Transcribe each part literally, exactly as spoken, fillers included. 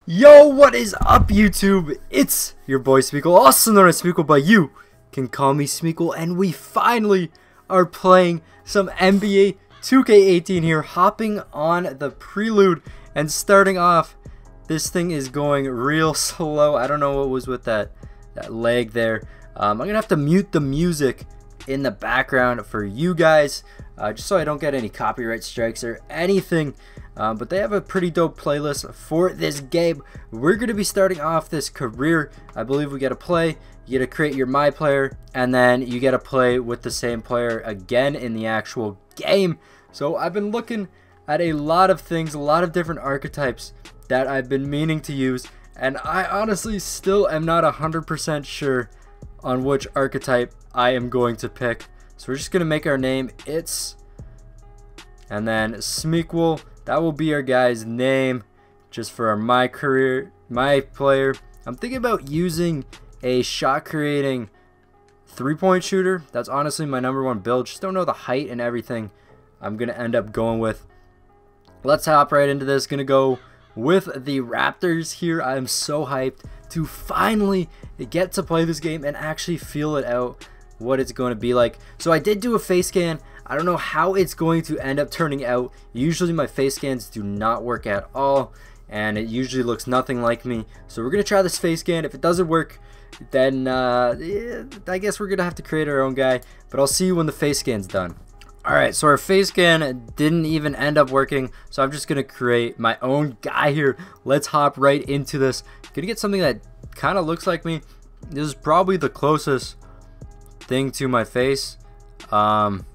Yo, what is up, YouTube? It's your boy Smeekle, also known as Smeekle, but you can call me Smeekle, and we finally are playing some N B A two K eighteen here, hopping on the prelude and starting off. This thing is going real slow. I don't know what was with that, that lag there. Um, I'm gonna have to mute the music in the background for you guys, uh, just so I don't get any copyright strikes or anything. Um, but they have a pretty dope playlist for this game. We're going to be starting off this career. I believe we get to play, you get to create your my player, and then you get to play with the same player again in the actual game. So I've been looking at a lot of things, a lot of different archetypes that I've been meaning to use, and I honestly still am not one hundred percent sure on which archetype I am going to pick. So we're just going to make our name It's, and then Smeekle. That will be our guy's name, just for our my career, my player. I'm thinking about using a shot creating three-point shooter. That's honestly my number one build. Just don't know the height and everything I'm gonna end up going with. Let's hop right into this. Gonna go with the Raptors here. I'm so hyped to finally get to play this game and actually feel it out, what it's going to be like. So I did do a face scan. I don't know how it's going to end up turning out. Usually my face scans do not work at all, and it usually looks nothing like me. So we're going to try this face scan. If it doesn't work, then uh, yeah, I guess we're going to have to create our own guy, but I'll see you when the face scan's done. Alright, so our face scan didn't even end up working, so I'm just going to create my own guy here. Let's hop right into this. Gonna get something that kind of looks like me. This is probably the closest thing to my face. Um...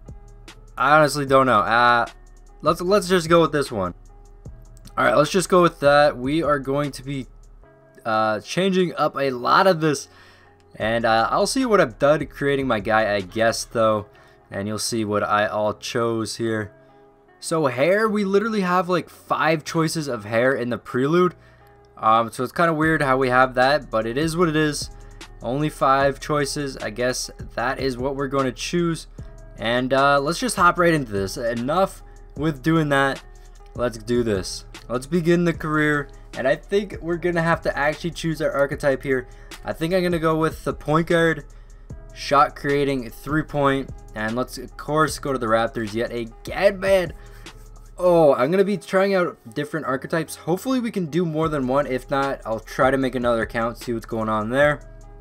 I honestly don't know. Uh, let's let's just go with this one. All right, let's just go with that. We are going to be uh, changing up a lot of this, and uh, I'll see what I've done creating my guy, I guess, though, and you'll see what I all chose here. So hair, we literally have like five choices of hair in the prelude. Um, so it's kind of weird how we have that, but it is what it is. Only five choices. I guess that is what we're going to choose. And uh, let's just hop right into this. Enough with doing that. Let's do this. Let's begin the career. And I think we're going to have to actually choose our archetype here. I think I'm going to go with the point guard, shot creating three point. And let's, of course, go to the Raptors yet again, man. Oh, I'm going to be trying out different archetypes. Hopefully we can do more than one. If not, I'll try to make another account, see what's going on there.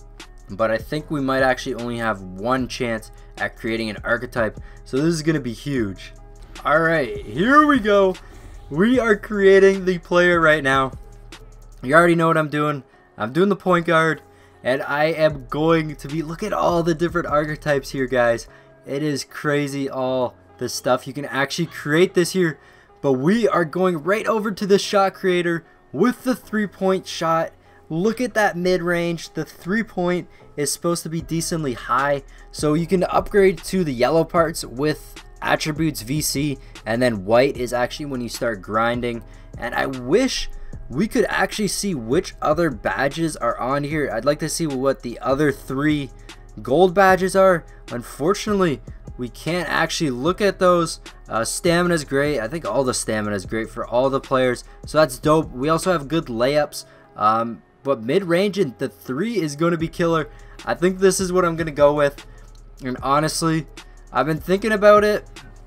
But I think we might actually only have one chance at creating an archetype, so this is going to be huge. Alright, here we go. We are creating the player right now. You already know what I'm doing. I'm doing the point guard, and I am going to be, look at all the different archetypes here, guys. It is crazy, all the stuff you can actually create this here. But we are going right over to the shot creator with the three-point shot. Look at that mid-range. The three-point is supposed to be decently high, so you can upgrade to the yellow parts with attributes V C, and then white is actually when you start grinding. And I wish we could actually see which other badges are on here. I'd like to see what the other three gold badges are. Unfortunately, we can't actually look at those. Uh, stamina is great. I think all the stamina is great for all the players, so that's dope. We also have good layups. Um, But mid-range and the three is going to be killer. I think this is what I'm going to go with. And honestly, I've been thinking about it,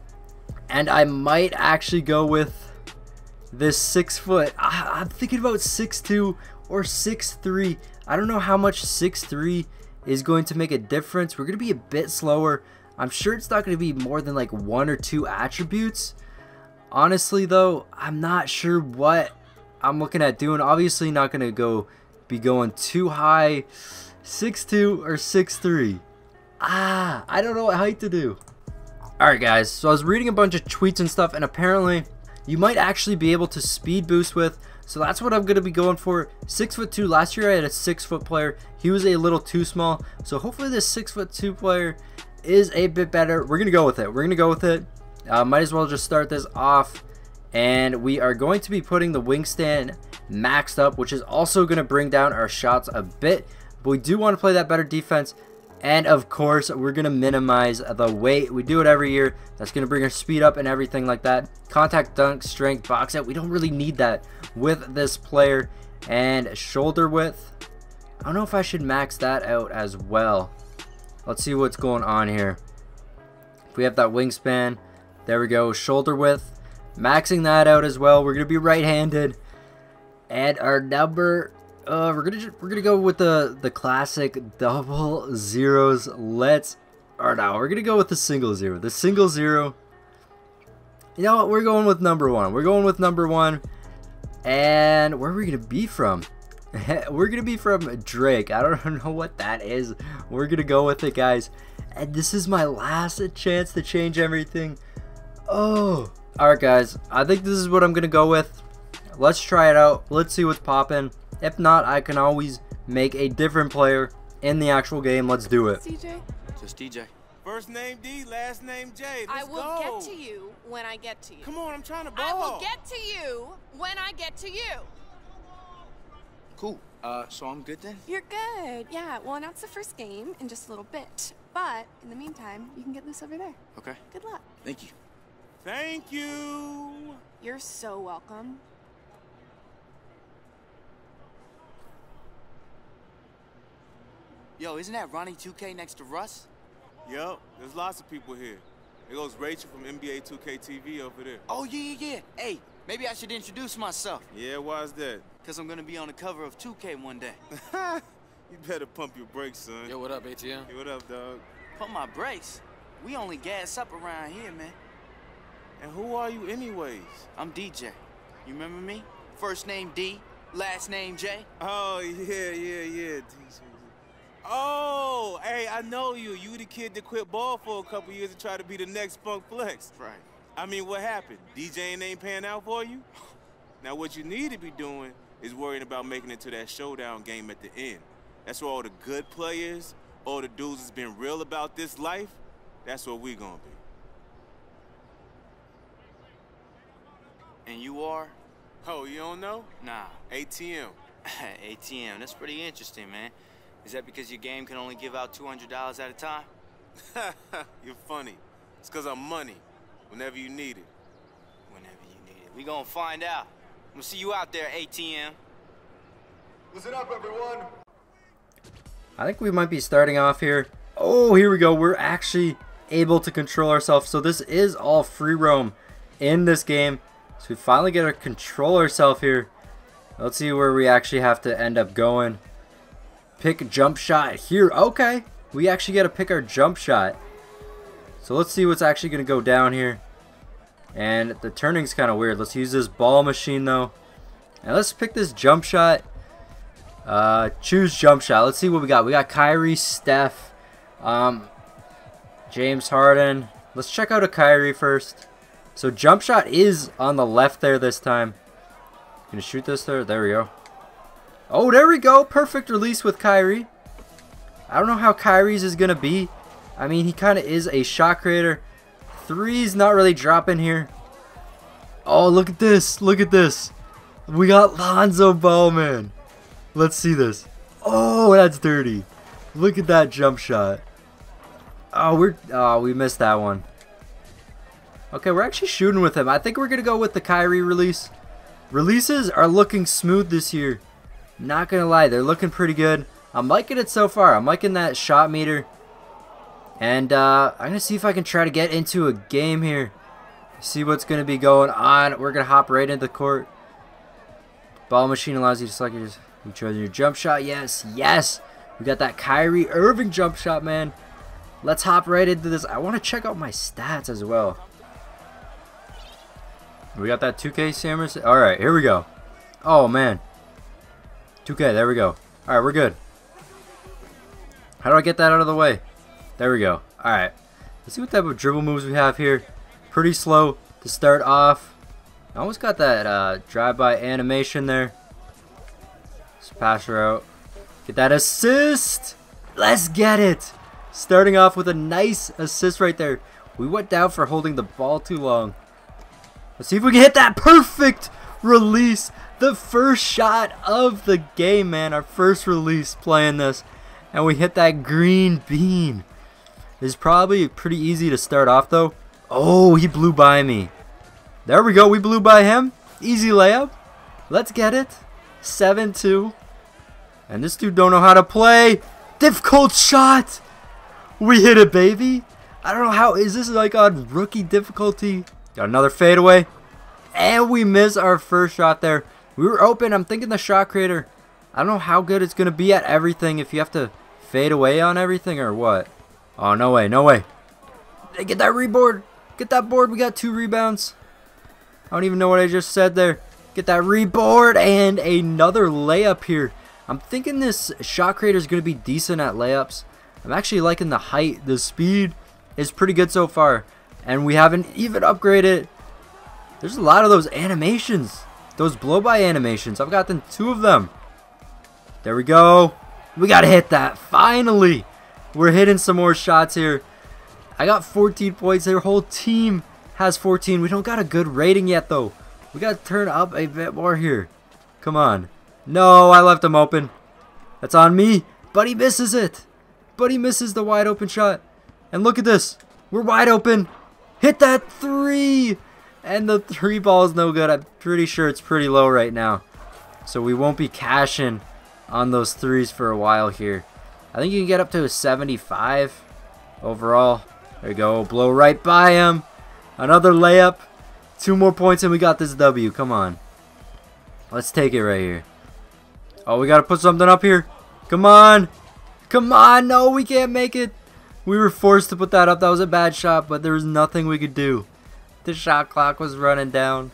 and I might actually go with this six foot. I'm thinking about six two or six three. I don't know how much six three is going to make a difference. We're going to be a bit slower. I'm sure it's not going to be more than like one or two attributes. Honestly, though, I'm not sure what I'm looking at doing. Obviously not going to go be going too high. Six two or six three. Ah, I don't know what height to do. Alright guys, so I was reading a bunch of tweets and stuff, and apparently you might actually be able to speed boost with, so that's what I'm going to be going for. Six foot two. Last year I had a six foot player. He was a little too small, so hopefully this six foot two player is a bit better. We're going to go with it. We're going to go with it. Uh, might as well just start this off. And we are going to be putting the wingspan maxed up, which is also going to bring down our shots a bit. But we do want to play that better defense. And of course, we're going to minimize the weight. We do it every year. That's going to bring our speed up and everything like that. Contact, dunk, strength, box out. We don't really need that with this player. And shoulder width. I don't know if I should max that out as well. Let's see what's going on here. If we have that wingspan. There we go. Shoulder width. Maxing that out as well. We're going to be right-handed. And our number... Uh, we're gonna we're gonna go with the the classic double zeros. Let's or no, we're gonna go with the single zero. The single zero. You know what? We're going with number one. We're going with number one. And where are we gonna be from? We're gonna be from Drake. I don't know what that is. We're gonna go with it, guys. And this is my last chance to change everything. Oh, all right, guys. I think this is what I'm gonna go with. Let's try it out. Let's see what's popping. If not, I can always make a different player in the actual game. Let's do it. D J? Just D J. First name D, last name J. Let's I will go. get to you when I get to you. Come on, I'm trying to ball. I will get to you when I get to you. Cool. Uh, so I'm good then? You're good. Yeah, we'll announce the first game in just a little bit. But in the meantime, you can get loose over there. Okay. Good luck. Thank you. Thank you. You're so welcome. Yo, isn't that Ronnie two K next to Russ? Yup, there's lots of people here. There goes Rachel from N B A two K T V over there. Oh, yeah, yeah, yeah. Hey, maybe I should introduce myself. Yeah, why's that? Because I'm going to be on the cover of two K one day. You better pump your brakes, son. Yo, what up, A T M? Hey, what up, dog? Pump my brakes? We only gas up around here, man. And who are you anyways? I'm D J. You remember me? First name D, last name J. Oh, yeah, yeah, yeah. D J. Oh, hey, I know you. You the kid that quit ball for a couple years and tried to be the next Funk Flex. Right. I mean, what happened? DJing ain't paying out for you? Now, what you need to be doing is worrying about making it to that showdown game at the end. That's where all the good players, all the dudes that's been real about this life, that's where we gonna be. And you are? Oh, you don't know? Nah. A T M. A T M, that's pretty interesting, man. Is that because your game can only give out two hundred dollars at a time? You're funny. It's because I'm money whenever you need it. Whenever you need it. We gonna find out. We'll see you out there, A T M. Listen up, everyone. I think we might be starting off here. Oh, here we go. We're actually able to control ourselves. So this is all free roam in this game. So we finally get to control ourselves here. Let's see where we actually have to end up going. Pick jump shot here. Okay, we actually got to pick our jump shot. So let's see what's actually going to go down here. And the turning's kind of weird. Let's use this ball machine though. And let's pick this jump shot. Uh, choose jump shot. Let's see what we got. We got Kyrie, Steph, um, James Harden. Let's check out a Kyrie first. So jump shot is on the left there this time. Gonna shoot this there. There we go. Oh, there we go. Perfect release with Kyrie. I don't know how Kyrie's is going to be. I mean, he kind of is a shot creator. Three's not really dropping here. Oh, look at this. Look at this. We got Lonzo Ball, man. Let's see this. Oh, that's dirty. Look at that jump shot. Oh, we're oh, we missed that one. Okay, we're actually shooting with him. I think we're going to go with the Kyrie release. Releases are looking smooth this year. Not gonna lie, they're looking pretty good. I'm liking it so far. I'm liking that shot meter. And uh, I'm gonna see if I can try to get into a game here. See what's gonna be going on. We're gonna hop right into the court. Ball machine allows you to select your, you chose your jump shot. Yes, yes. We got that Kyrie Irving jump shot, man. Let's hop right into this. I want to check out my stats as well. We got that two K Samus. All right, here we go. Oh man. two K, there we go. Alright, we're good. How do I get that out of the way? There we go. Alright. Let's see what type of dribble moves we have here. Pretty slow to start off. I almost got that uh, drive-by animation there. Let's pass her out. Get that assist! Let's get it! Starting off with a nice assist right there. We went down for holding the ball too long. Let's see if we can hit that perfect release. The first shot of the game, man. Our first release playing this. And we hit that green bean. It's probably pretty easy to start off though. Oh, he blew by me. There we go. We blew by him. Easy layup. Let's get it. seven two. And this dude don't know how to play. Difficult shot. We hit it, baby. I don't know how. Is this like on rookie difficulty? Got another fadeaway. And we miss our first shot there. We were open. I'm thinking the shot creator. I don't know how good it's going to be at everything if you have to fade away on everything or what. Oh, no way. No way. Get that reboard. Get that board. We got two rebounds. I don't even know what I just said there. Get that reboard and another layup here. I'm thinking this shot creator is going to be decent at layups. I'm actually liking the height. The speed is pretty good so far. And we haven't even upgraded. There's a lot of those animations. Those blow-by animations. I've gotten two of them. There we go. We got to hit that. Finally. We're hitting some more shots here. I got fourteen points. Their whole team has fourteen. We don't got a good rating yet, though. We got to turn up a bit more here. Come on. No, I left him open. That's on me. But he misses it. But he misses the wide open shot. And look at this. We're wide open. Hit that three. And the three ball is no good. I'm pretty sure it's pretty low right now. So we won't be cashing on those threes for a while here. I think you can get up to a seventy-five overall. There you go. Blow right by him. Another layup. Two more points and we got this W. Come on. Let's take it right here. Oh, we got to put something up here. Come on. Come on. No, we can't make it. We were forced to put that up. That was a bad shot, but there was nothing we could do. The shot clock was running down.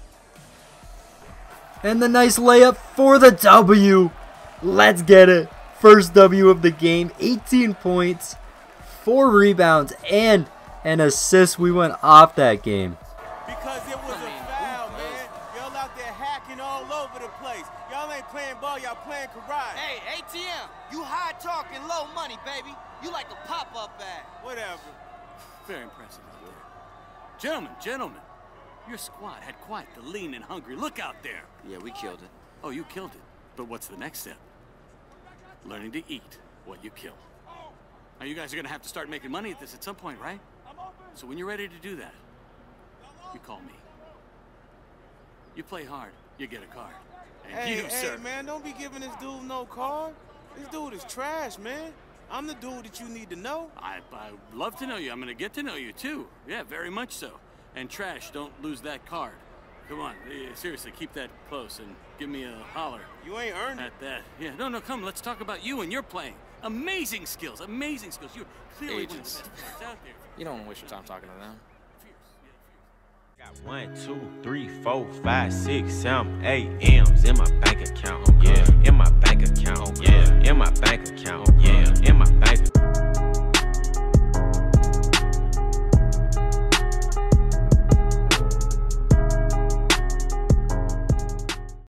And the nice layup for the W. Let's get it. First W of the game. eighteen points. Four rebounds and an assist. We went off that game. Because it was a foul, man. Y'all out there hacking all over the place. Y'all ain't playing ball, y'all playing karate. Hey, A T M, you high talking, low money, baby. You like a pop-up bag. Whatever. Very impressive out there. Gentlemen, gentlemen, your squad had quite the lean and hungry look out there. Yeah, we killed it. Oh, you killed it. But what's the next step? Learning to eat what you kill. Now, you guys are going to have to start making money at this at some point, right? So when you're ready to do that, you call me. You play hard, you get a card. And Hey, you, hey, sir. man, don't be giving this dude no card. This dude is trash, man. I'm the dude that you need to know. I, I love to know you. I'm going to get to know you, too. Yeah, very much so. And Trash, don't lose that card. Come on, eh, seriously, keep that close and give me a holler You ain't earned it. at that. Yeah, no, no, come, let's talk about you and your playing. Amazing skills, amazing skills. You're clearly one of the Agents. best players out there. You don't want to waste your time talking to them. Fierce, Got one, two, three, four, five, six, seven, eight M's in my bank account. Yeah, in my bank account. Yeah, in my bank account.